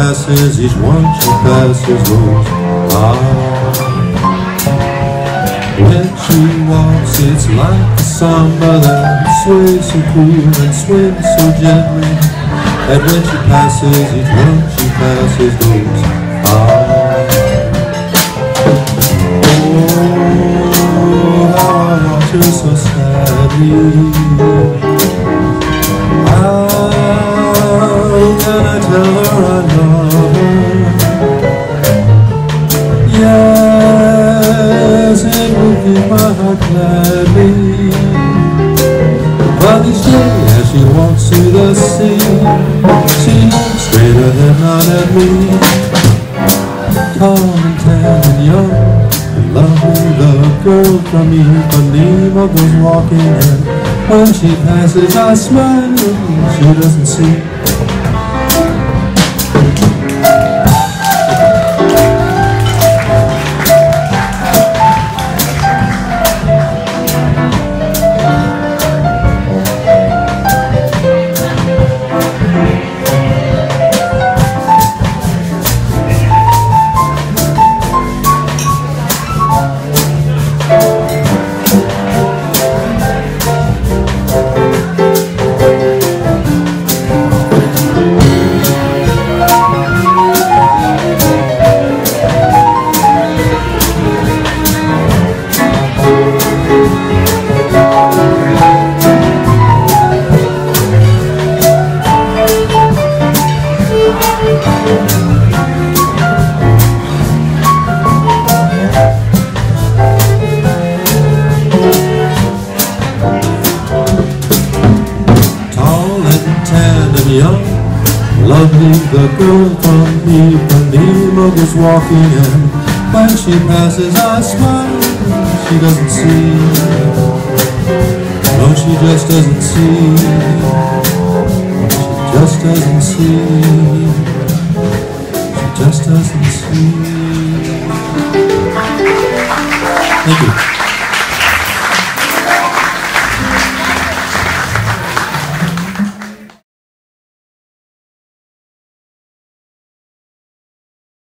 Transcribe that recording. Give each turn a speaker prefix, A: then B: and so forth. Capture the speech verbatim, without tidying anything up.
A: passes, each one she passes goes by. When she walks, it's like a samba that sways so cool and swims so gently, and when she passes, each one she passes goes by. Oh, how I watch her so sadly. How can I tell her I love her? Yes, it will give my heart gladly. But each day as she walks to the sea, she looks straight ahead, not at me. Tall and tan and young and lovely, the girl from Ipanema goes walking, and when she passes I smile, she doesn't see. Young, lovely, the girl from Ipanema goes walking, and when she passes I smile, she doesn't see. No, she just doesn't see. She just doesn't see. She just doesn't see. Thank you.